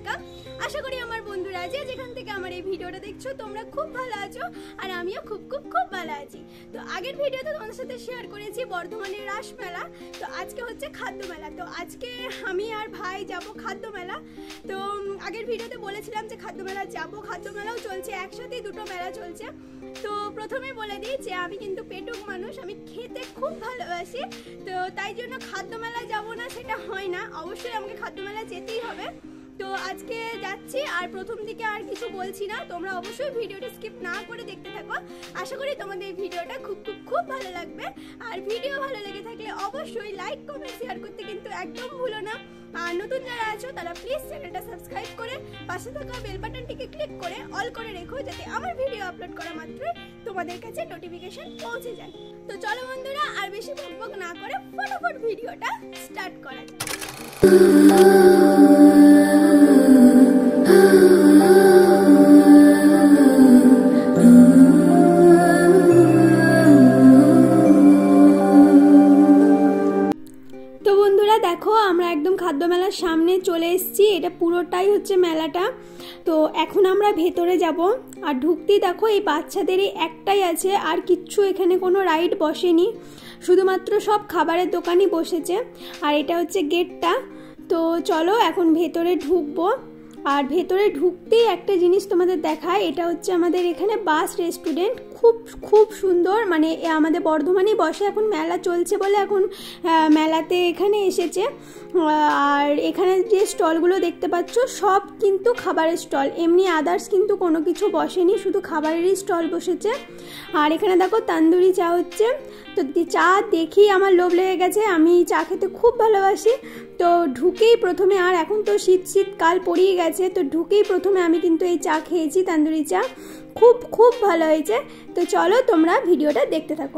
থাকা। আশা করি আমার বন্ধুরা যে যেখান থেকে আমার এই ভিডিওটা দেখছো তোমরা খুব ভালো আছো, আর আমিও খুব খুব খুব ভালো আছি। তো আগের ভিডিওতে তোমাদের সাথে শেয়ার করেছি বর্ধমানের রাস মেলা, তো আজকে হচ্ছে খাদ্য মেলা। তো আজকে আমি আর ভাই যাব খাদ্য মেলা। তো আগের ভিডিওতে বলেছিলাম যে খাদ্য মেলা যাব, খাদ্য মেলাও চলছে, একসাথেই দুটো মেলা চলছে। তো প্রথমে বলে দিই যে আমি কিন্তু পেটুক মানুষ, আমি খেতে খুব ভালোবাসি। তো তাই জন্য খাদ্য মেলা যাব না সেটা হয় না, অবশ্যই আমাকে খাদ্য মেলা যেতেই হবে। তো আজকে যাচ্ছি, আর প্রথম দিকে আর কিছু বলছি না, তোমরা অবশ্যই ভিডিওটা স্কিপ না করে দেখতে থাকো। আশা করি তোমাদের এই ভিডিওটা খুব খুব খুব ভালো লাগবে। আর ভিডিও ভালো লেগে থাকলে অবশ্যই লাইক কমেন্ট শেয়ার করতে কিন্তু একদম ভুলো না। আর নতুন যারা আছো তারা প্লিজ চ্যানেলটা সাবস্ক্রাইব করে পাশে থাকা বেল বাটনটিকে ক্লিক করে অল করে রেখো, যাতে আমার ভিডিও আপলোড করা মাত্রই তোমাদের কাছে নোটিফিকেশন পৌঁছে যায়। তো চলো বন্ধুরা, আর বেশি বকবক না করে ফটাফট ভিডিওটা স্টার্ট করা যাক। তো বন্ধুরা দেখো, আমরা একদম খাদ্য মেলার সামনে চলে এসেছি। এটা পুরোটাই হচ্ছে মেলাটা। তো এখন আমরা ভেতরে যাব, আর ঢুকতেই দেখো এই বাচ্চাদেরই একটাই আছে, আর কিচ্ছু এখানে কোনো রাইড বসেনি, শুধুমাত্র সব খাবারের দোকানই বসেছে। আর এটা হচ্ছে গেটটা। তো চলো এখন ভেতরে ঢুকবো। আর ভেতরে ঢুকতেই একটা জিনিস তোমাদের দেখায়, এটা হচ্ছে আমাদের এখানে বাস রেস্টুরেন্ট, খুব খুব সুন্দর। মানে আমাদের বর্ধমানেই বসে, এখন মেলা চলছে বলে এখন মেলাতে এখানে এসেছে। আর এখানে যে স্টলগুলো দেখতে পাচ্ছ সব কিন্তু খাবারের স্টল, এমনি আদার্স কিন্তু কোনো কিছু বসেনি, শুধু খাবারেরই স্টল বসেছে। আর এখানে দেখো তান্দুরি চা হচ্ছে। তো চা দেখি আমার লোভ লেগে গেছে, আমি চা খেতে খুব ভালোবাসি। তো ঢুকেই প্রথমে, আর এখন তো শীতকাল পড়িয়ে গেছে, তো ঢুকেই প্রথমে আমি কিন্তু এই চা খেয়েছি, তান্দুরি চা, খুব খুব ভালো হয়েছে। তো চলো তোমরা ভিডিওটা দেখতে থাকো।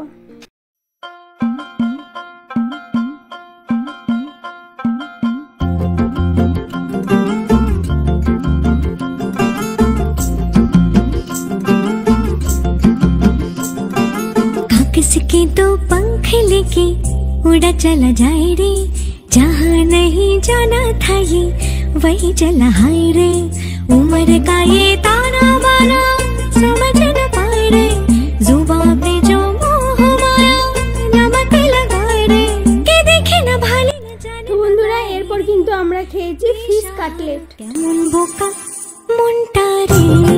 किसके तो पंख लेके उड़ा चला जाए रे, जहाँ नहीं जाना था ये वही चला हाय रे। उम्र का ये ताना बाना समझ न पाए रे, जुबान पे जो मोह माया नमक लगाए रे, के देखे न भाले न जाने। তো বন্ধুরা এরপর কিন্তু আমরা খেয়েছি ফিশ কাটলেট। কেমন বোকা মনটা রে,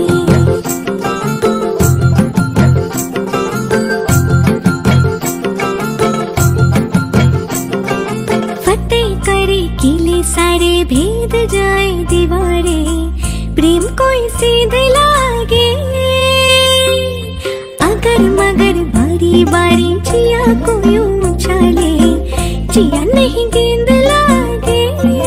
किले सारे भेद जाए दीवारे, प्रेम कोई सीध लागे, अगर मगर बारी बारी जिया को यूं उछाले, जिया नहीं गेंद लागे।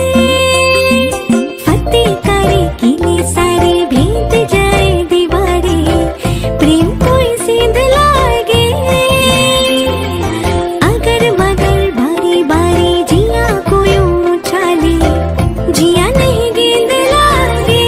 फतेह करे किले सारे भेद जाए दीवारे, प्रेम कोई सीध लागे, अगर मगर बारी बारी जिया को जिया नहीं गेंद लागे।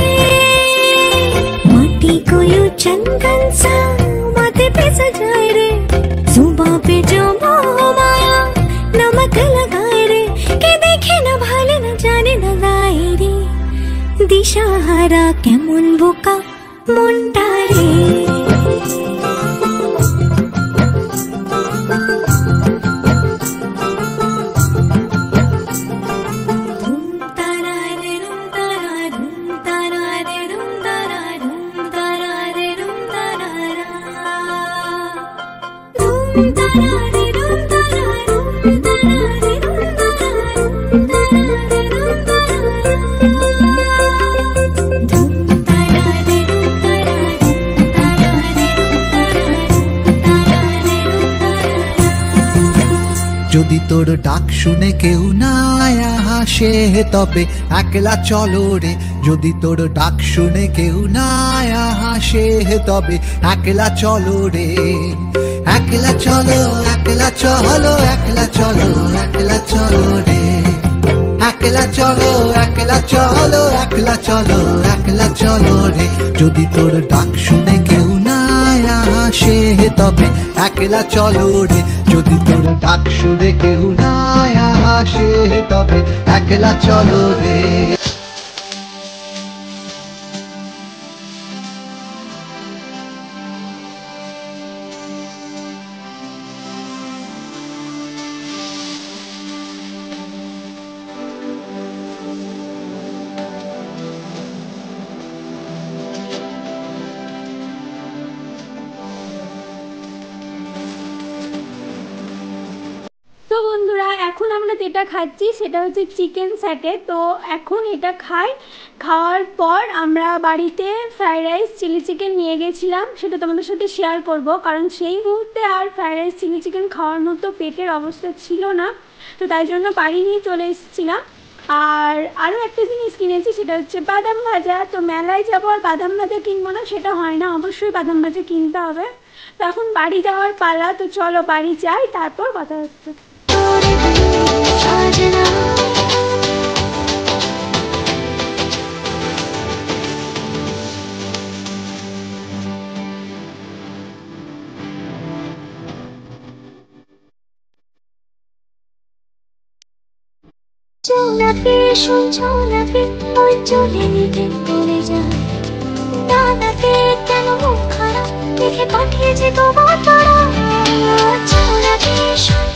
माटी को यूं चंदन सा माथे पे सजाए रे, जुबां पे जो मोह माया नमक लगाए रे, के देखे न भाले न जाने न लाए रे, दिशाहारा केमन बोका मोंटा रे। যদি তোর ডাক শুনে কেউ না হাসে তবে একলা চলো রে, যদি তোর ডাক শুনে কেউ না হাসে তবে একলা চলো রে, একলা চলো একলা চলো একলা চলো একলা চলো রে, একলা চলো একলা চলো একলা চলো একলা চলো রে, যদি তোর ডাক শুনে কেউ না আসে তবে একলা চলো রে, যদি তোর ডাক শুনে কেউ না আসে তবে একলা চলো রে। আমরা যেটা খাচ্ছি সেটা হচ্ছে চিকেন স্যাটে। তো এখন এটা খাওয়ার পর আমরা বাড়িতে ফ্রাইড রাইস চিলি চিকেন নিয়ে গেছিলাম, সেটা তোমাদের সাথে শেয়ার করব, কারণ সেই মুহূর্তে আর ফ্রাইড রাইস চিলি চিকেন খাওয়ার মতো পেটের অবস্থা ছিল না, তো তাই জন্য বাড়ি নিয়ে চলে এসেছিলাম। আর আরও একটা জিনিস কিনেছি, সেটা হচ্ছে বাদাম ভাজা। তো মেলায় যাবো আর বাদাম ভাজা কিনবো না সেটা হয় না, অবশ্যই বাদাম ভাজা কিনতে হবে। তো এখন বাড়ি যাওয়ার পালা, তো চলো বাড়ি যাই, তারপর কথা হচ্ছে। চোনাকে শুনছোনাকে ওই চলে নিতে বলে যায়, দাদাকে কেন মুখ খারাপ দেখে পাঠিয়েছে তোমার তারা। চোনাকে